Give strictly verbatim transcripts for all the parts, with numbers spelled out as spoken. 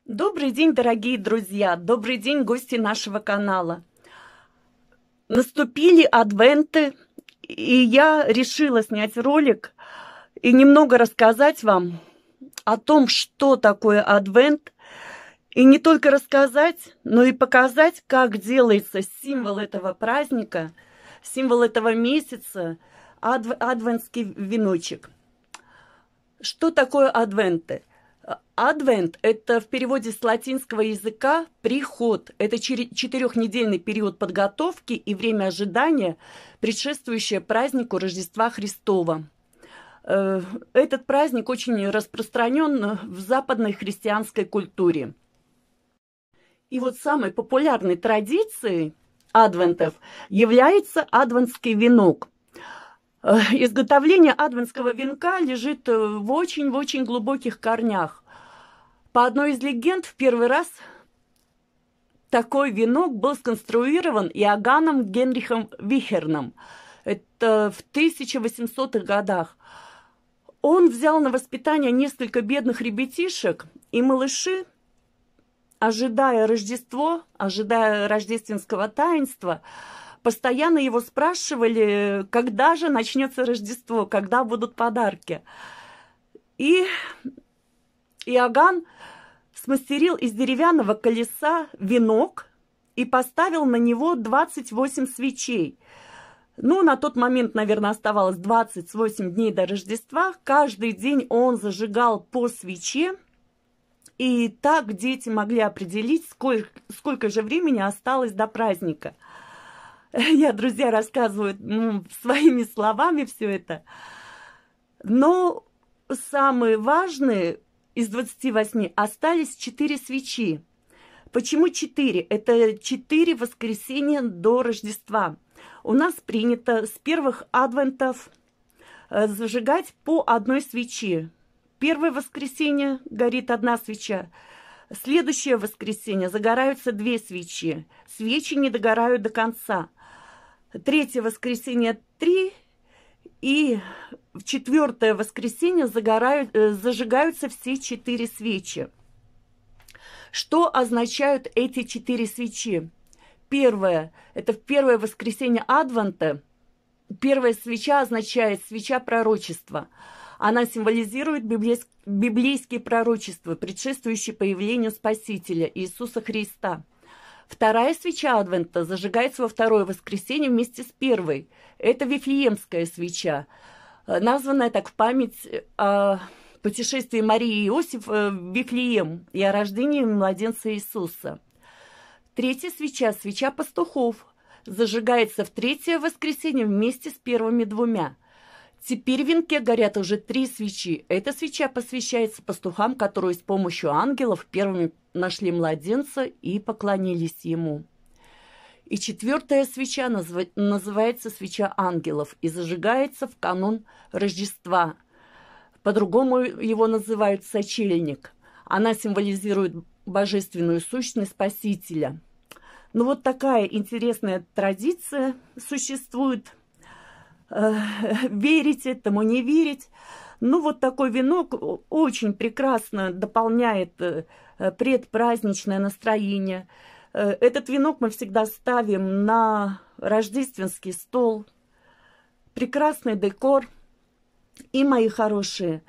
Добрый день, дорогие друзья! Добрый день, гости нашего канала! Наступили адвенты, и я решила снять ролик и немного рассказать вам о том, что такое адвент. И не только рассказать, но и показать, как делается символ этого праздника, символ этого месяца, адв адвентский веночек. Что такое адвенты? Адвент – это в переводе с латинского языка «приход». Это четырехнедельный период подготовки и время ожидания, предшествующее празднику Рождества Христова. Этот праздник очень распространен в западной христианской культуре. И вот самой популярной традицией адвентов является адвентский венок. Изготовление адвентского венка лежит в очень-очень глубоких корнях. По одной из легенд, в первый раз такой венок был сконструирован Иоганном Генрихом Вихерном. Это в тысяча восьмисотых годах. Он взял на воспитание несколько бедных ребятишек, и малыши, ожидая Рождество, ожидая рождественского таинства, постоянно его спрашивали, когда же начнется Рождество, когда будут подарки. И Иоганн смастерил из деревянного колеса венок и поставил на него двадцать восемь свечей. Ну, на тот момент, наверное, оставалось двадцать восемь дней до Рождества. Каждый день он зажигал по свече. И так дети могли определить, сколько, сколько же времени осталось до праздника. Я, друзья, рассказываю ну, своими словами все это. Но самые важные из двадцати восьми остались четыре свечи. Почему четыре? Это четыре воскресенья до Рождества. У нас принято с первых адвентов зажигать по одной свече. Первое воскресенье горит одна свеча. Следующее воскресенье загораются две свечи. Свечи не догорают до конца. Третье воскресенье три. И в четвертое воскресенье загорают, зажигаются все четыре свечи. Что означают эти четыре свечи? Первое. Это в первое воскресенье Адвента. Первая свеча означает свеча пророчества. Она символизирует библейск, библейские пророчества, предшествующие появлению Спасителя Иисуса Христа. Вторая свеча Адвента зажигается во второе воскресенье вместе с первой. Это Вифлеемская свеча, названная так в память о путешествии Марии и Иосифа в Вифлеем и о рождении младенца Иисуса. Третья свеча, свеча пастухов, зажигается в третье воскресенье вместе с первыми двумя. Теперь в венке горят уже три свечи. Эта свеча посвящается пастухам, которые с помощью ангелов первыми нашли младенца и поклонились ему. И четвертая свеча называется свеча ангелов и зажигается в канун Рождества. По-другому его называют сочельник. Она символизирует божественную сущность Спасителя. Ну вот такая интересная традиция существует. Верить этому, не верить. Ну, вот такой венок очень прекрасно дополняет предпраздничное настроение. Этот венок мы всегда ставим на рождественский стол. Прекрасный декор. И, мои хорошие,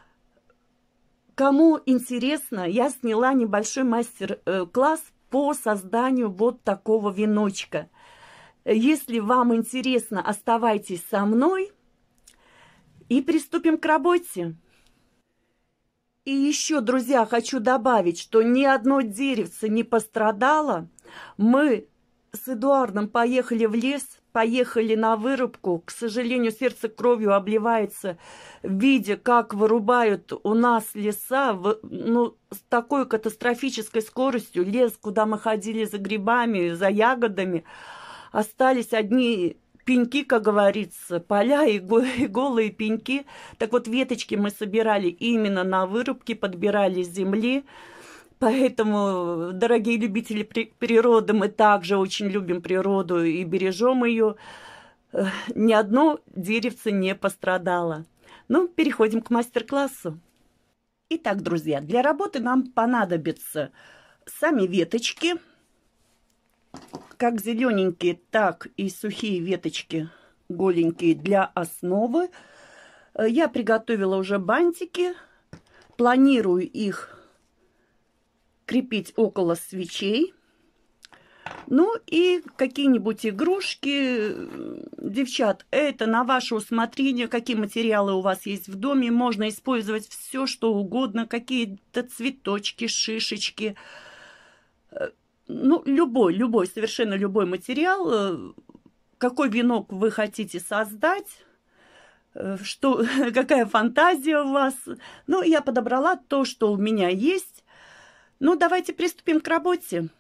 кому интересно, я сняла небольшой мастер-класс по созданию вот такого веночка. Если вам интересно, оставайтесь со мной и приступим к работе. И еще, друзья, хочу добавить, что ни одно деревце не пострадало. Мы с Эдуардом поехали в лес, поехали на вырубку. К сожалению, сердце кровью обливается, видя, как вырубают у нас леса в, ну, с такой катастрофической скоростью. Лес, куда мы ходили за грибами, за ягодами. Остались одни пеньки, как говорится, поля и голые пеньки. Так вот, веточки мы собирали именно на вырубке, подбирали с земли. Поэтому, дорогие любители природы, мы также очень любим природу и бережем ее. Ни одно деревце не пострадало. Ну, переходим к мастер-классу. Итак, друзья, для работы нам понадобятся сами веточки, как зелененькие, так и сухие веточки, голенькие, для основы. Я приготовила уже бантики, планирую их крепить около свечей. Ну и какие-нибудь игрушки, девчат, это на ваше усмотрение, какие материалы у вас есть в доме. Можно использовать все, что угодно, какие-то цветочки, шишечки. Ну, любой, любой, совершенно любой материал. Какой венок вы хотите создать, что, какая фантазия у вас. Ну, я подобрала то, что у меня есть. Ну, давайте приступим к работе.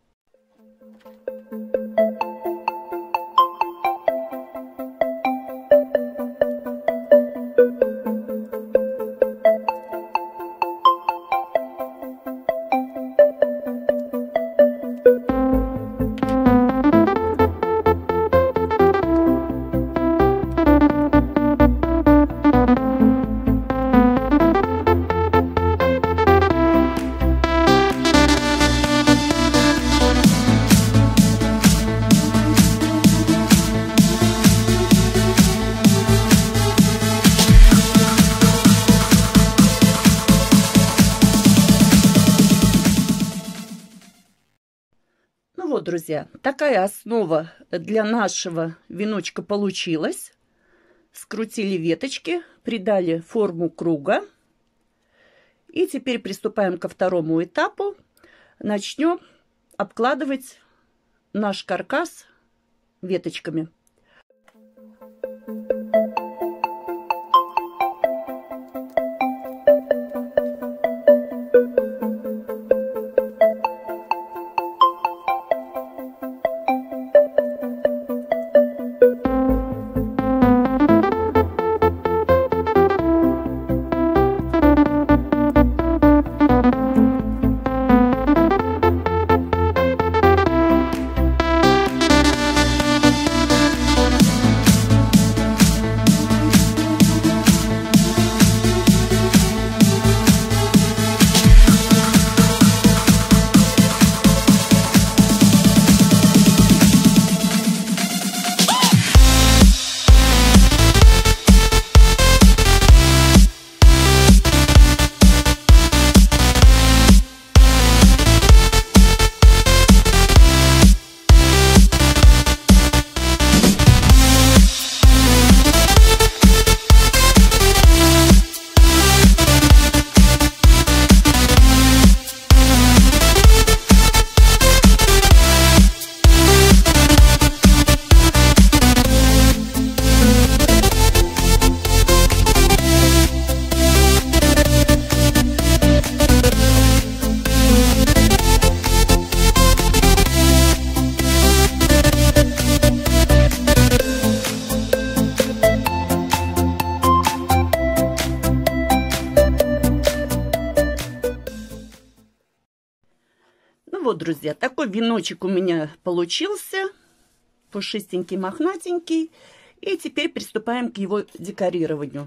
Ну вот, друзья, такая основа для нашего веночка получилась. Скрутили веточки, придали форму круга. И теперь приступаем ко второму этапу. Начнем обкладывать наш каркас веточками. Вот, друзья, такой веночек у меня получился. Пушистенький, мохнатенький. И теперь приступаем к его декорированию.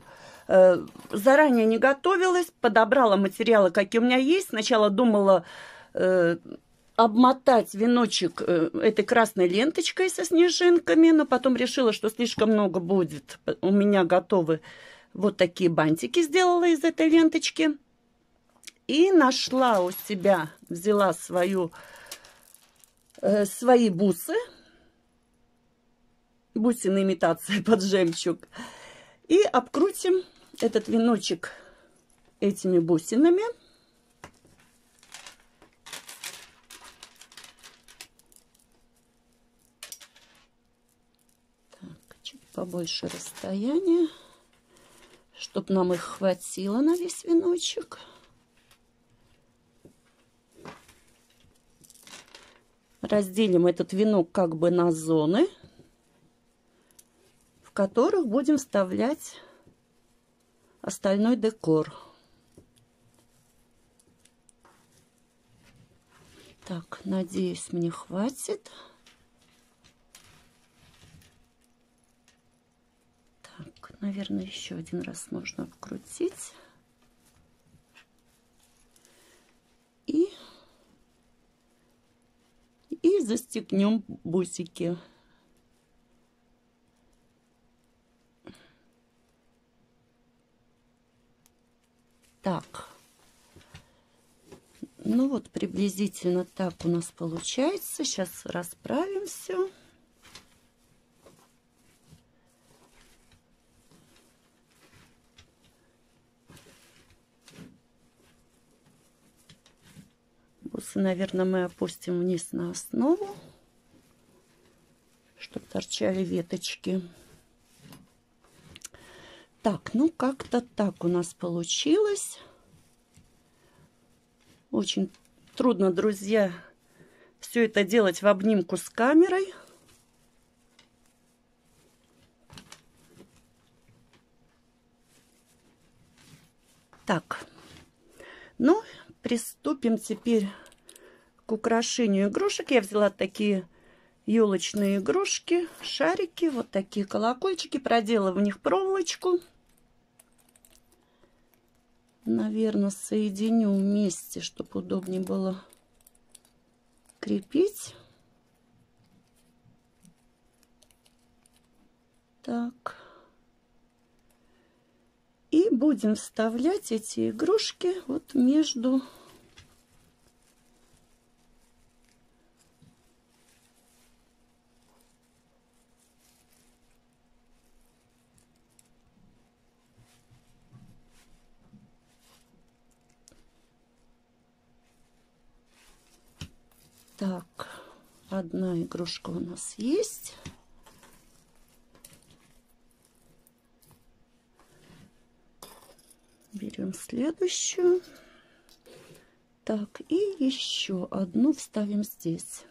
Заранее не готовилась, подобрала материалы, какие у меня есть. Сначала думала э, обмотать веночек э, этой красной ленточкой со снежинками, но потом решила, что слишком много будет. У меня готовы вот такие бантики, сделала из этой ленточки. И нашла у себя, взяла свою, э, свои бусы, бусины имитации под жемчуг, и обкрутим этот веночек этими бусинами. Так, чуть побольше расстояния, чтобы нам их хватило на весь веночек. Разделим этот венок как бы на зоны, в которых будем вставлять остальной декор. Так, надеюсь, мне хватит. Так, наверное, еще один раз можно обкрутить. и застегнем бусики. Так, ну вот приблизительно так у нас получается. Сейчас расправим все. Бусы, наверное, мы опустим вниз на основу, чтобы торчали веточки. Так, ну как-то так у нас получилось. Очень трудно, друзья, все это делать в обнимку с камерой. Так, ну, приступим теперь к украшению игрушек. Я взяла такие елочные игрушки, шарики, вот такие колокольчики, продела в них проволочку. Наверное, соединю вместе, чтобы удобнее было крепить. Так. И будем вставлять эти игрушки вот между Так, одна игрушка у нас есть. Берем следующую. Так, и еще одну вставим здесь.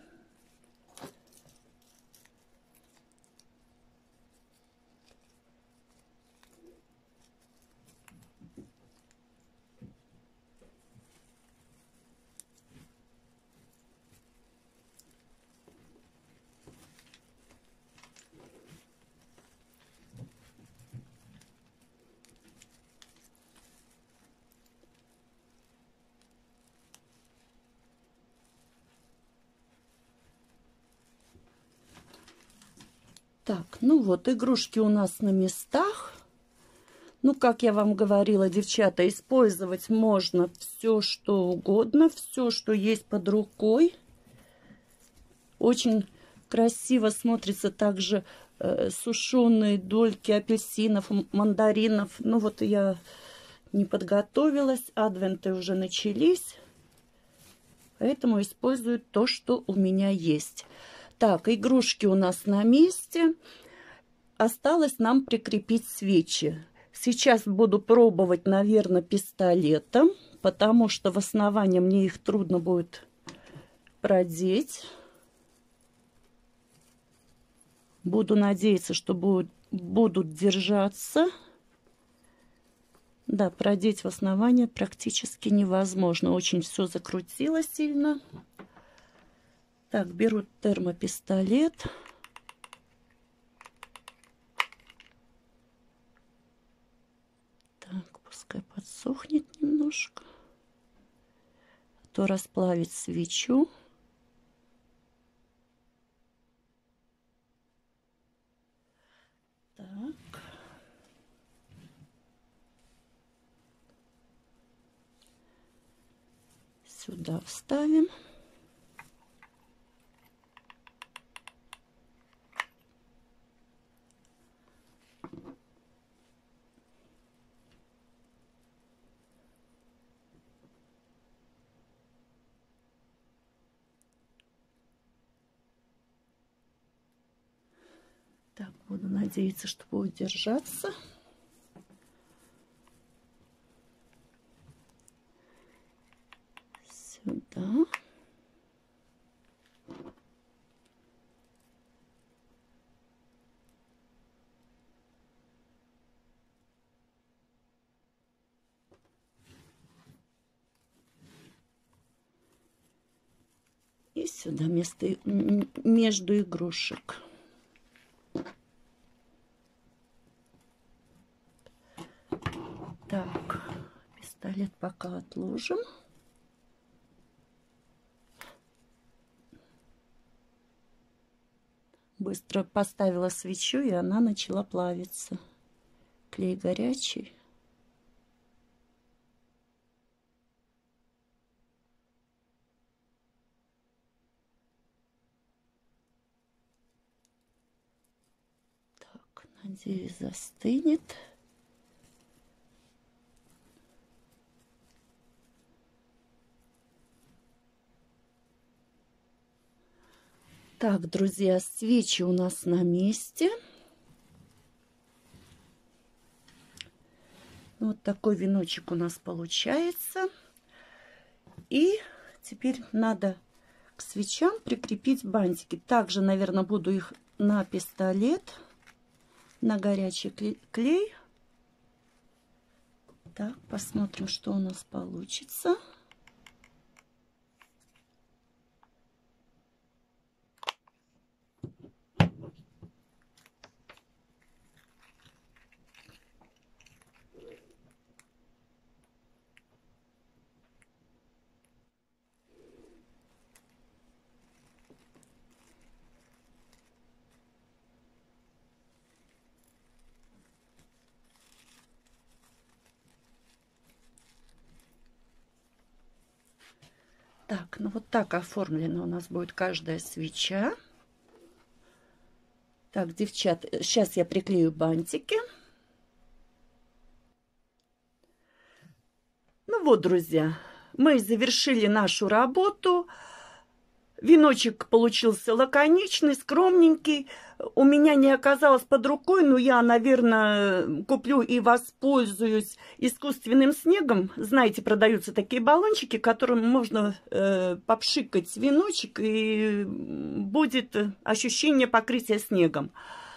Так, ну вот, игрушки у нас на местах. Ну, как я вам говорила, девчата, использовать можно все, что угодно, все, что есть под рукой. Очень красиво смотрится также э, сушеные дольки апельсинов, мандаринов. Ну, вот я не подготовилась, адвенты уже начались, поэтому использую то, что у меня есть. Так, игрушки у нас на месте. Осталось нам прикрепить свечи. Сейчас буду пробовать, наверное, пистолетом, потому что в основании мне их трудно будет продеть. Буду надеяться, что будут, будут держаться. Да, продеть в основание практически невозможно. Очень все закрутило сильно. Так, беру термопистолет. Так, пускай подсохнет немножко. А то расплавить свечу. Так. Сюда вставим. Так, буду надеяться, что будет держаться. Сюда. И сюда место, между игрушек. Так, пистолет пока отложим. быстро поставила свечу, и она начала плавиться. Клей горячий. Так, надеюсь, застынет. Так, друзья, свечи у нас на месте. Вот такой веночек у нас получается. И теперь надо к свечам прикрепить бантики. Также, наверное, буду их на пистолет, на горячий клей. Так, посмотрим, что у нас получится. Так, ну вот так оформлена у нас будет каждая свеча. Так, девчат, сейчас я приклею бантики. Ну вот, друзья, мы завершили нашу работу. Веночек получился лаконичный, скромненький. У меня не оказалось под рукой, но я, наверное, куплю и воспользуюсь искусственным снегом. Знаете, продаются такие баллончики, которым можно э, попшикать веночек, и будет ощущение покрытия снегом.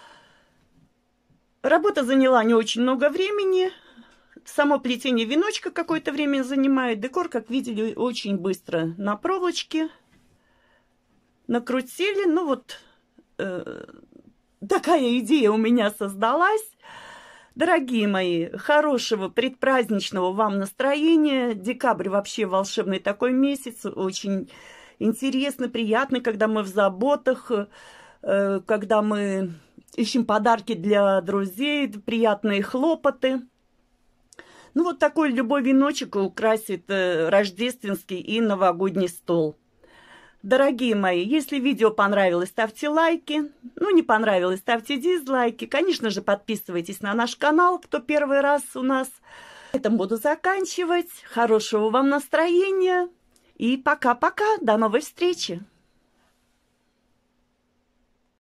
Работа заняла не очень много времени. Само плетение веночка какое-то время занимает. Декор, как видели, очень быстро на проволочке. Накрутили, ну вот э, такая идея у меня создалась. Дорогие мои, хорошего предпраздничного вам настроения. Декабрь вообще волшебный такой месяц, очень интересный, приятный, когда мы в заботах, э, когда мы ищем подарки для друзей, приятные хлопоты. Ну вот такой любой веночек украсит э, рождественский и новогодний стол. Дорогие мои, если видео понравилось, ставьте лайки. Ну, не понравилось, ставьте дизлайки. Конечно же, подписывайтесь на наш канал, кто первый раз у нас. На этом буду заканчивать. Хорошего вам настроения. И пока-пока. До новой встречи.